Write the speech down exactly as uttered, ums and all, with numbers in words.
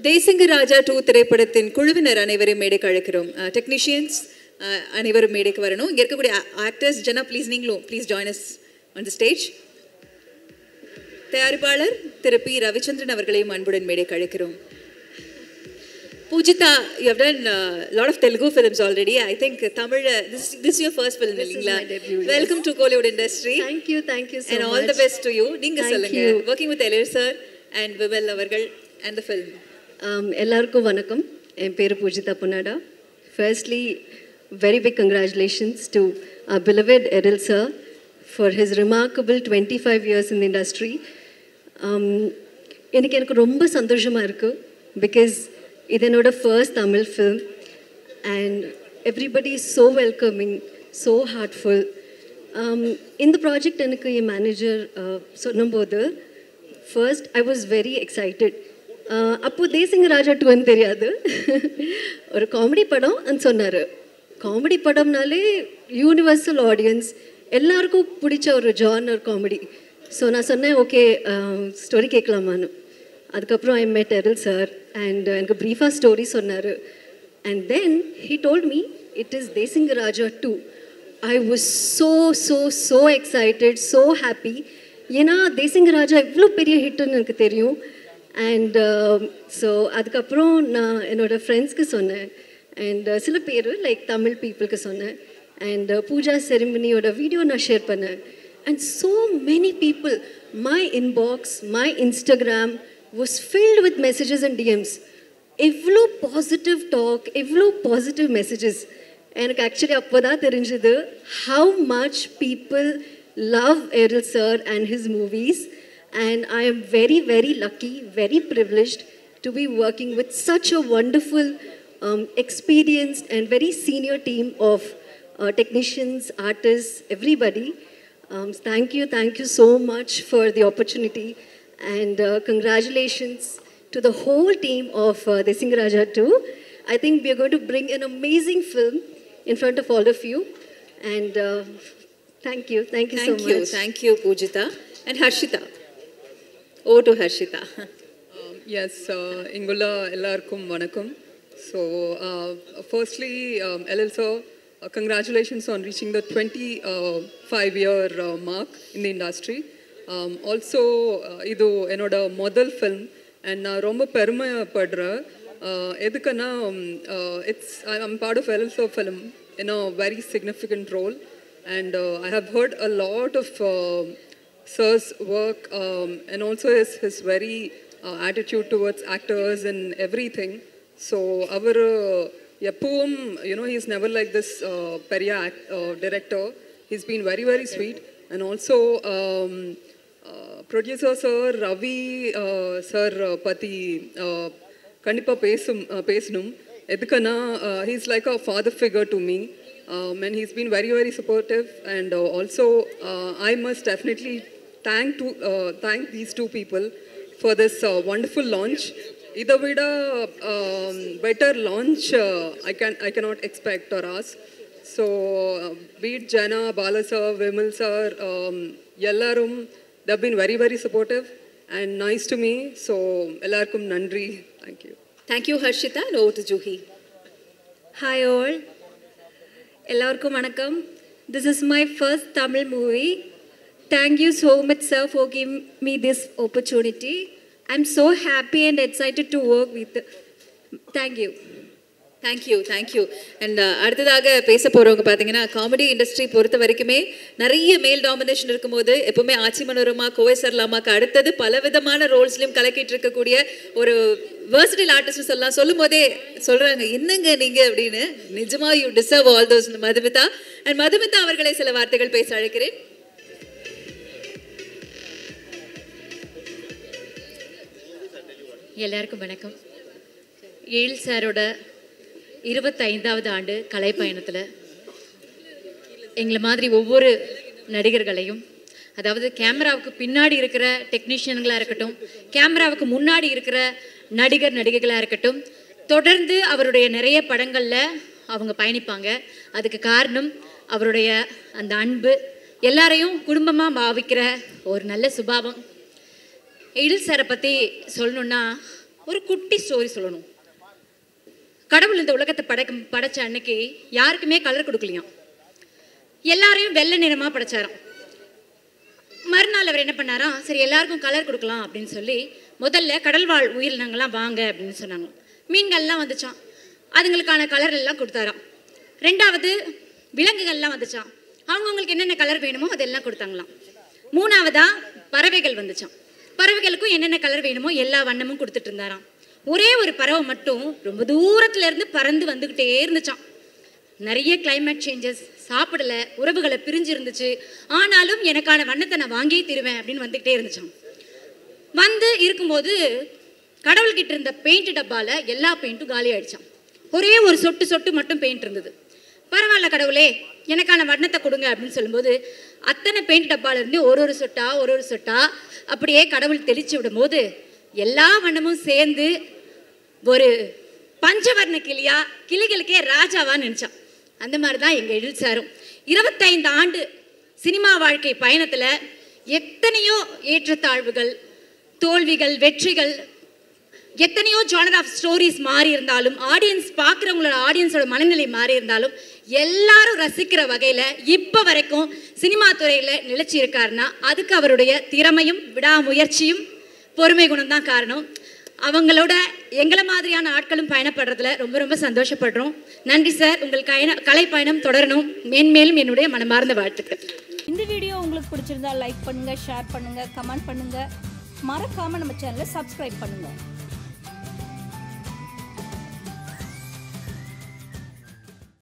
Desinga Raja two திரைப்படத்தின் குழுவினர் அனைவரும் மேடைக்கு அழைக்கிறோம். டெக்னீஷியன்ஸ் அனைவரும் மேடைக்கு வரணும். இங்கே இருக்கக்கூடிய ஆக்டர்ஸ் ஜனா ப்ளீஸ் நீங்களும் please join us on the stage. தயாரிப்பாளர் திரு பி ரவிச்சந்திரன் அவர்களையும் அன்புடன் மேடைக்கு அழைக்கிறோம். Pujita, you have done a uh, lot of Telugu films already. I think Tamil, uh, this, this is your first film. This is my debut. Welcome yes. to Kollywood industry. Thank you, thank you so and much. And all the best to you. Ninga thank solunga. you. Working with Elir sir and Vimal Avargal and the film. Um, ellarku vanakkam. En peru Pujita Punada. Firstly, very big congratulations to our beloved Eril sir for his remarkable twenty-five years in the industry. Um, எனக்கு எனக்கு ரொம்ப சந்தோஷமா இருக்கு because it's my first Tamil film and everybody is so welcoming, so heartful. Um, in the project, my manager uh, சொன்னபோது first I was very excited. அப்போ Desinga Raja two ன்னு தெரியாது, ஒரு காமெடி படம் ன்னு சொன்னார். காமெடி படம்னாலே யூனிவர்சல் ஆடியன்ஸ் எல்லாருக்கும் பிடிச்ச ஒரு ஜானர் காமெடி. ஸோ நான் சொன்னேன் ஓகே ஸ்டோரி கேட்கலாமான்னு. அதுக்கப்புறம் ஐ மெட் எரில் சார் அண்ட் எனக்கு ப்ரீஃபாக ஸ்டோரி சொன்னார். And then he told me it is Desingu Raja two. I was so so so excited, so happy. ஏன்னா தேசிங்க ராஜா இவ்வளோ பெரிய ஹிட்டுன்னு எனக்கு தெரியும். அண்ட் ஸோ அதுக்கப்புறம் நான் என்னோடய ஃப்ரெண்ட்ஸ்க்கு சொன்னேன் அண்ட் சில பேர் லைக் தமிழ் பீப்புளுக்கு சொன்னேன். அண்ட் பூஜா செரிமனியோட வீடியோ நான் ஷேர் பண்ணேன். And so many people, my inbox, my Instagram was filled with messages and D Ms. Evlo positive talk, evlo positive messages. And actually, appada therinjadu how much people love Eril sir and his movies. And I am very, very lucky, very privileged to be working with such a wonderful, um, experienced and very senior team of uh, technicians, artists, everybody. Um, thank you, thank you so much for the opportunity. And uh, congratulations to the whole team of uh, Desinga Raja two. I think we are going to bring an amazing film in front of all of you. And uh, thank you, thank you thank so you. much. Thank you, Pujita. And Harshita. Over to Harshita. Um, yes, uh, Ingula ellarkum vanakkam. So, uh, firstly, um, L L sir, uh, congratulations on reaching the twenty-five year uh, mark in the industry. Um, also, இது என்னோட முதல் film and நான் ரொம்ப பெருமைப்படுறேன். எதுக்குன்னா it's I am part of Ezhil sir film in a very significant role and I have heard a lot of sir's work and also is his very attitude towards actors and everything. So அவர் எப்பவும் you know he is never like this பெரிய act director. He's been very very sweet and also producer sir Ravi sir பற்றி கண்டிப்பாக பேசும் பேசணும். எதுக்குன்னா he's like a father figure to me and he's been very very supportive and also I must definitely thank to thank these two people for this wonderful launch. இதை விட better launch I can I cannot expect or ask. So பீட் Jana, Bala sir, Vimal sir, எல்லாரும் they have been very very supportive and nice to me. So ellarkum nandri. Thank you. Thank you Harshita. And over to Juhi. Hi all. Ellarkum vanakkam. This is my first Tamil movie. Thank you so much sir for giving me this opportunity. I'm so happy and excited to work with. Thank you. Thank you thank you. And அடுத்ததாக பேச போகிறவங்க பார்த்தீங்கன்னா comedy industry பொறுத்த வரைக்குமே நிறைய மேல் domination இருக்கும்போது எப்போவுமே ஆச்சி மனோரமா, கோவை சர்லாமாக்கு அடுத்தது பல விதமான ரோல்ஸ்லையும் கலக்கிட்டு இருக்கக்கூடிய ஒரு வேர்சடைல் ஆர்டிஸ்ட்னு சொல்லலாம். சொல்லும் போதே சொல்கிறாங்க என்னங்க நீங்கள் அப்படின்னு. நிஜமாக you deserve all those Madhumitha. And Madhumitha அவர்களை சில வார்த்தைகள் பேச அழைக்கிறேன். எல்லாருக்கும் வணக்கம். ஏழு சாரோட இருபத்தைந்தாவது ஆண்டு கலை பயணத்தில் எங்களை மாதிரி ஒவ்வொரு நடிகர்களையும், அதாவது கேமராவுக்கு பின்னாடி இருக்கிற டெக்னீஷியன்களாக இருக்கட்டும், கேமராவுக்கு முன்னாடி இருக்கிற நடிகர் நடிகைகளாக இருக்கட்டும், தொடர்ந்து அவருடைய நிறைய படங்களில் அவங்க பயணிப்பாங்க. அதுக்கு காரணம் அவருடைய அந்த அன்பு, எல்லாரையும் குடும்பமாக பாவிக்கிற ஒரு நல்ல சுபாவம். எழில் சாரை பற்றி சொல்லணுன்னா ஒரு குட்டி ஸ்டோரி சொல்லணும். கடவுள் இந்த உலகத்தை படைக்க படைச்ச அன்னைக்கு யாருக்குமே கலர் கொடுக்கலையாம். எல்லாரையும் வெள்ளை நிறமாக படைச்சாராம். மறுநாள் அவர் என்ன பண்ணாரா, சரி எல்லாருக்கும் கலர் கொடுக்கலாம் அப்படின்னு சொல்லி முதல்ல கடல்வாழ் உயிரினங்கள்லாம் வாங்க அப்படின்னு சொன்னாங்க. மீன்கள்லாம் வந்துச்சான், அதுங்களுக்கான கலர் எல்லாம் கொடுத்தாராம். ரெண்டாவது விலங்குகள்லாம் வந்துச்சான், அவங்கவுங்களுக்கு என்னென்ன கலர் வேணுமோ அதெல்லாம் கொடுத்தாங்களாம். மூணாவதா பறவைகள் வந்துச்சான், பறவைகளுக்கும் என்னென்ன கலர் வேணுமோ எல்லா வண்ணமும் கொடுத்துட்டு இருந்தாராம். ஒரே ஒரு பறவை மட்டும் ரொம்ப தூரத்துல இருந்து பறந்து வந்துக்கிட்டே இருந்துச்சான். நிறைய கிளைமேட் சேஞ்சஸ், சாப்பிடல, உறவுகளை பிரிஞ்சு இருந்துச்சு, ஆனாலும் எனக்கான வண்ணத்தை நான் வாங்கியே தருவேன் அப்படின்னு வந்துக்கிட்டே இருந்துச்சான். வந்து இருக்கும்போது கடவுள்கிட்ட இருந்த பெயிண்ட் டப்பால எல்லா பெயிண்ட்டும் காலி ஆயிடுச்சான். ஒரே ஒரு சொட்டு சொட்டு மட்டும் பெயிண்ட் இருந்தது. பரவாயில்ல கடவுளே, எனக்கான வண்ணத்தை கொடுங்க அப்படின்னு சொல்லும்போது அத்தனை பெயிண்ட் டப்பால இருந்து ஒரு ஒரு சொட்டா ஒரு ஒரு சொட்டா அப்படியே கடவுள் தெளிச்சு விடும் போது எல்லா வண்ணமும் சேர்ந்து ஒரு பஞ்சவர்ண கிளியா, கிளிகளுக்கே ராஜாவான்னு நினைச்சான். அந்த மாதிரி தான் எங்கள் எழில் சாரும் இருபத்தைந்து ஆண்டு சினிமா வாழ்க்கை பயணத்தில் எத்தனையோ ஏற்றத்தாழ்வுகள், தோல்விகள், வெற்றிகள், எத்தனையோ ஜானர் ஆஃப் ஸ்டோரிஸ் மாறி இருந்தாலும், ஆடியன்ஸ் பார்க்குறவங்களோட ஆடியன்ஸோட மனநிலை மாறி இருந்தாலும் எல்லாரும் ரசிக்கிற வகையில் இப்போ வரைக்கும் சினிமா துறையில் நிலைச்சி இருக்காருன்னா அதுக்கு அவருடைய திறமையும் விடாமுயற்சியும் பொறுமை குணம் தான் காரணம். அவங்களோட எங்களை மாதிரியான ஆட்களும் பயணப்படுறதுல ரொம்ப ரொம்ப சந்தோஷப்படுறோம். நன்றி சார், உங்கள் கயன கலை பயணம் தொடரணும். மேன்மேலும் என்னுடைய மனமார்ந்த வாழ்த்துக்கள். இந்த வீடியோ உங்களுக்கு பிடிச்சிருந்தா லைக் பண்ணுங்கள், ஷேர் பண்ணுங்கள், கமெண்ட் பண்ணுங்கள். மறக்காமல் நம்ம சேனலை சப்ஸ்கிரைப் பண்ணுங்கள்.